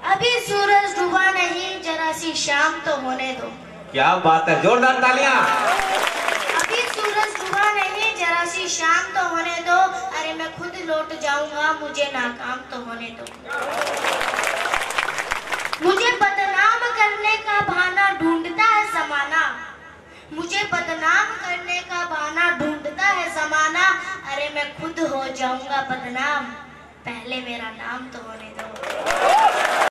अभी सूरज डूबा नहीं, जरा सी शाम तो होने दो। क्या बात है, जोरदार तालियां। अभी सूरज डूबा नहीं, जरा सी शाम तो होने दो। अरे मैं खुद लौट जाऊंगा, मुझे नाकाम तो होने दो। मुझे बदनाम करने का बहाना ढूंढता है जमाना, मुझे बदनाम करने का बहाना ढूंढता है जमाना। अरे मैं खुद हो जाऊंगा बदनाम, पहले मेरा नाम तो होने दो।